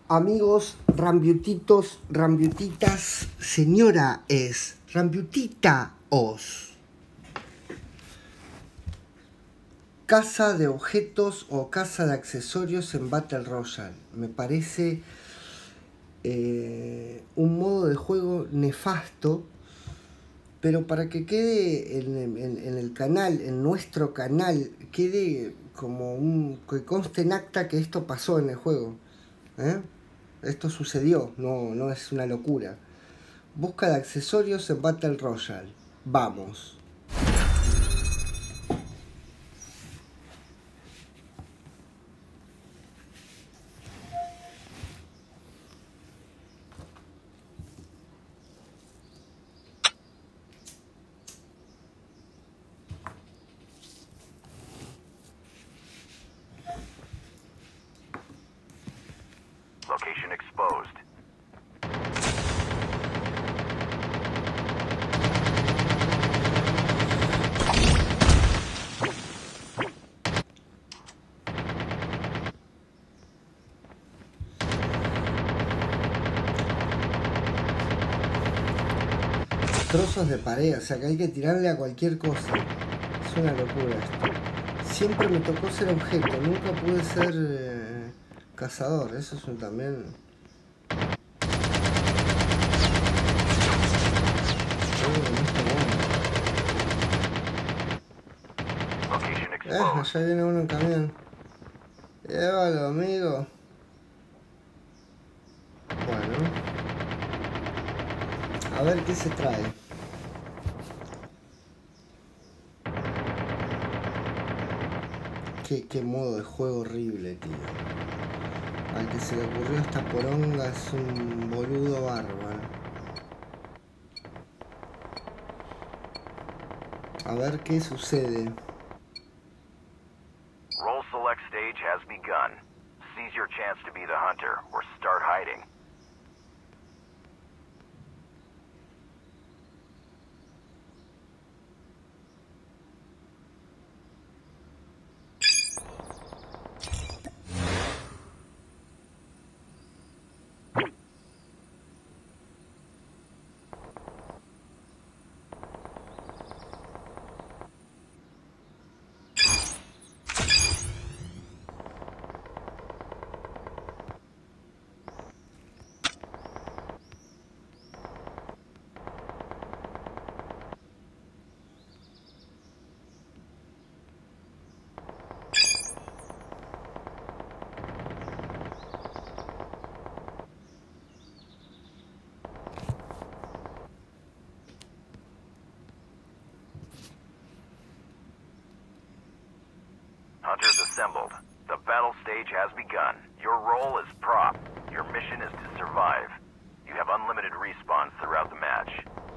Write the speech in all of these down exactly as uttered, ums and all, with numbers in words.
Amigos rambiutitos, rambiutitas, señora es rambiutita os. Casa de objetos o casa de accesorios en Battle Royale. Me parece eh, un modo de juego nefasto, pero para que quede en, en, en el canal, en nuestro canal, quede como un... que conste en acta que esto pasó en el juego. ¿Eh? Esto sucedió, no, no es una locura. Busca de accesorios en Battle Royale. Vamos. Location exposed. Trozos de pared, o sea que hay que tirarle a cualquier cosa. Es una locura esto. Siempre me tocó ser objeto, nunca pude ser eh, cazador. Eso es un también... Eh, allá viene uno en camión. Llévalo, amigo. Bueno. A ver qué se trae. Qué, qué modo de juego horrible, tío. Al que se le ocurrió esta poronga es un boludo bárbaro. A ver qué sucede. Roll select stage has begun. Seize your chance to be the hunter or start hiding. Hunters assembled. The battle stage has begun. Your role is prop. Your mission is to survive. You have unlimited respawns throughout the match.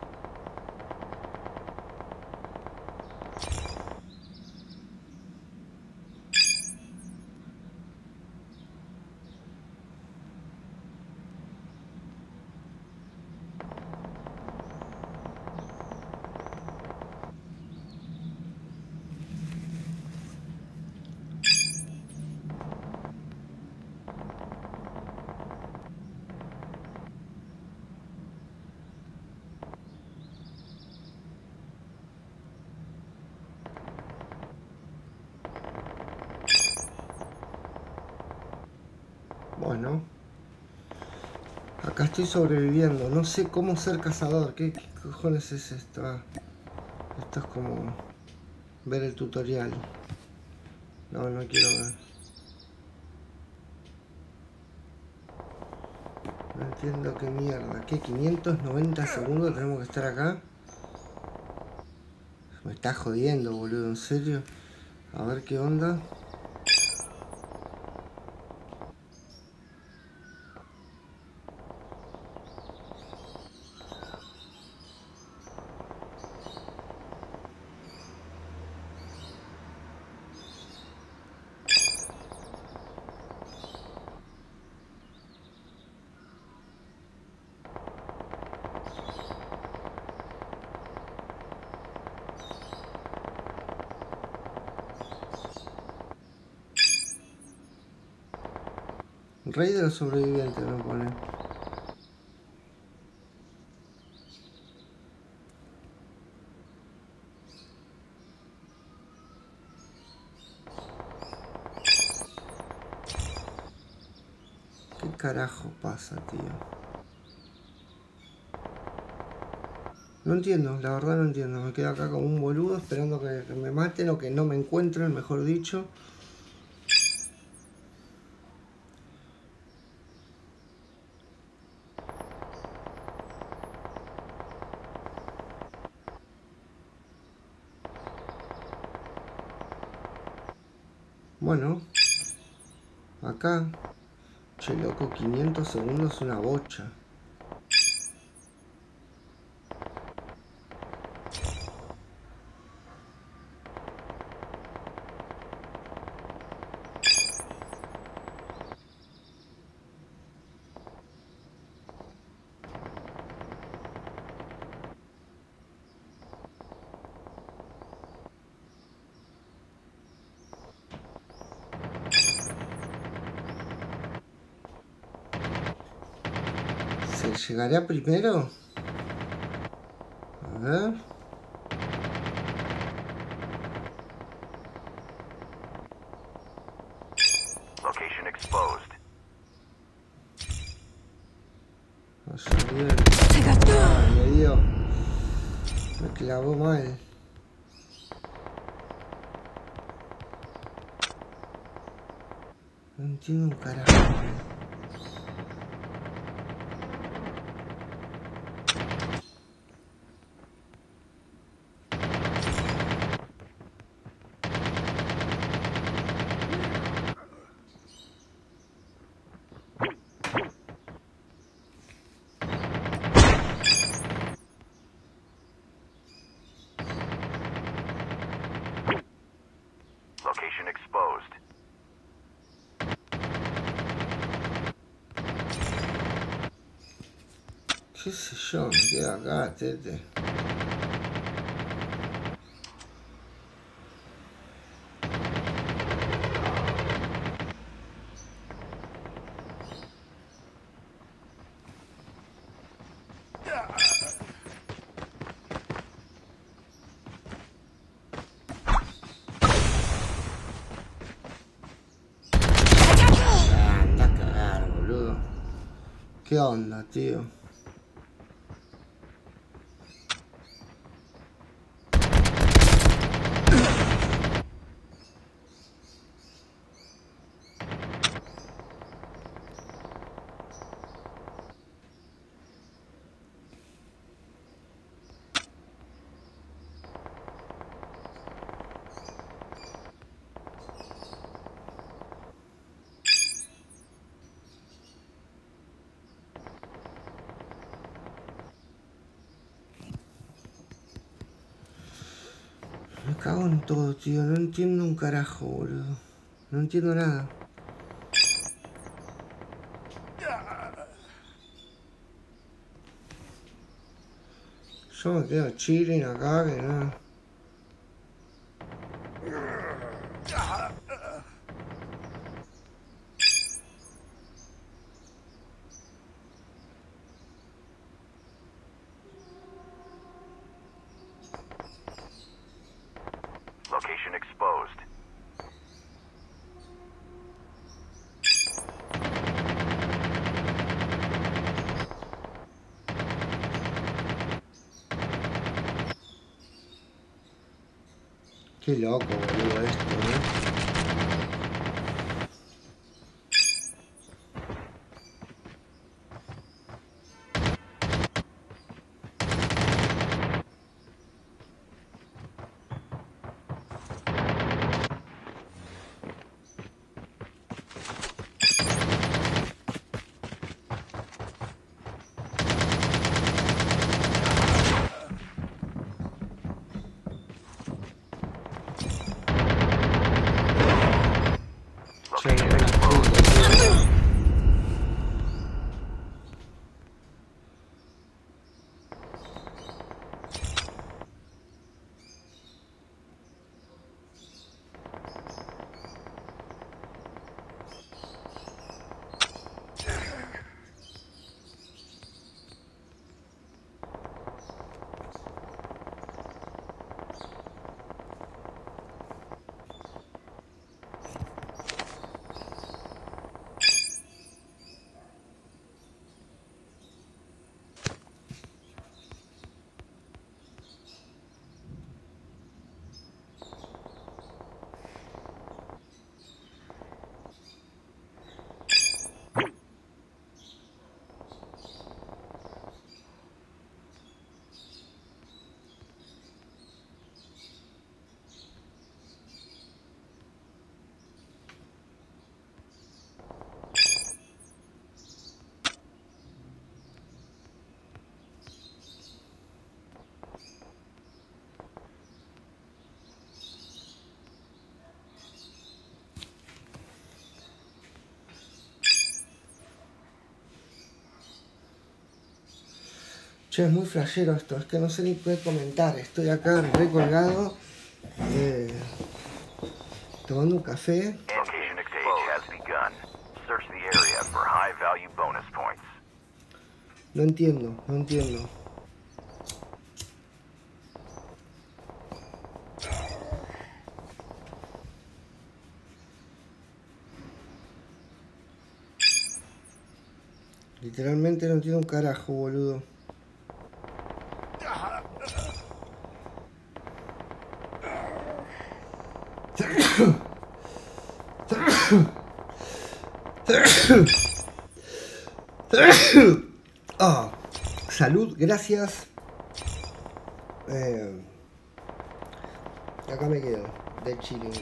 Bueno. Acá estoy sobreviviendo. No sé cómo ser cazador. ¿Qué, qué cojones es esto? Ah, esto es como ver el tutorial. No, no quiero ver. No entiendo qué mierda. ¿Qué? ¿quinientos noventa segundos tenemos que estar acá? Me está jodiendo, boludo. ¿En serio? A ver qué onda. Rey de los sobrevivientes me pone. ¿Qué carajo pasa, tío? No entiendo, la verdad no entiendo. Me quedo acá como un boludo esperando que, que me maten o que no me encuentren, mejor dicho. Bueno, acá, che loco, quinientos segundos una bocha. ¿Se llegará primero? A ver. Location exposed. Vaya bien. Ay, me dio. Me clavó mal. No entiendo un carajo. Location exposed. ¿Qué sé yo? Me quedo acá, tete. Anda a cagar, boludo. ¿Qué onda, tío? Me cago en todo, tío. No entiendo un carajo, boludo. No entiendo nada. Yo me quedo chilling acá, que no. Location exposed. Qué loco, boludo, esto, ¿eh? Che, es muy flashero esto, es que no sé ni qué comentar. Estoy acá recolgado, eh, tomando un café. Location stage has begun. Search the area for high value bonus points. No entiendo, no entiendo. Literalmente no entiendo un carajo, boludo. Oh, salud, gracias. Eh, acá me quedo, de chilling.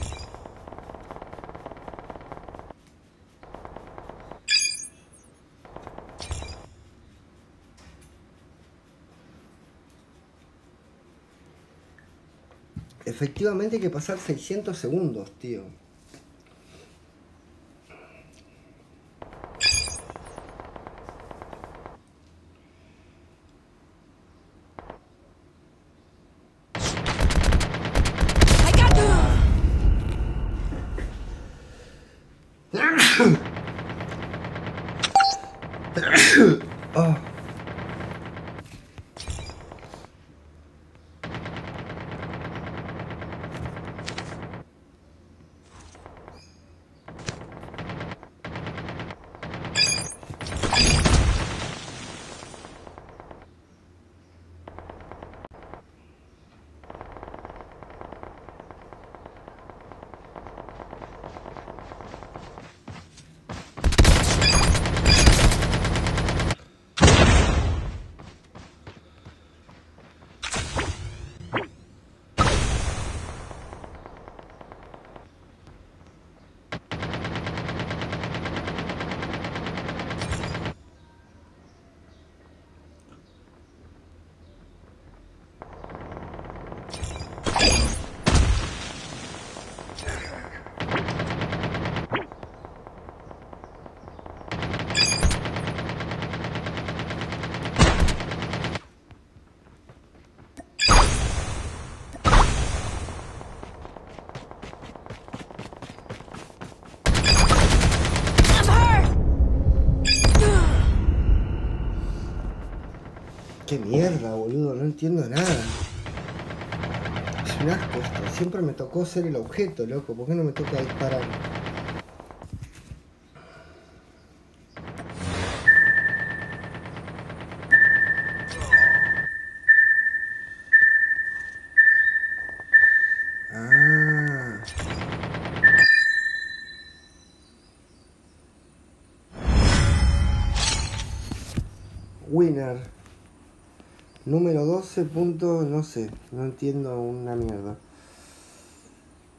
Efectivamente hay que pasar seiscientos segundos, tío. Oh. Qué mierda, boludo, no entiendo nada. Es un asco esto. Siempre me tocó ser el objeto, loco. ¿Por qué no me toca disparar? Ah. Winner. Número doce punto, no sé, no entiendo una mierda.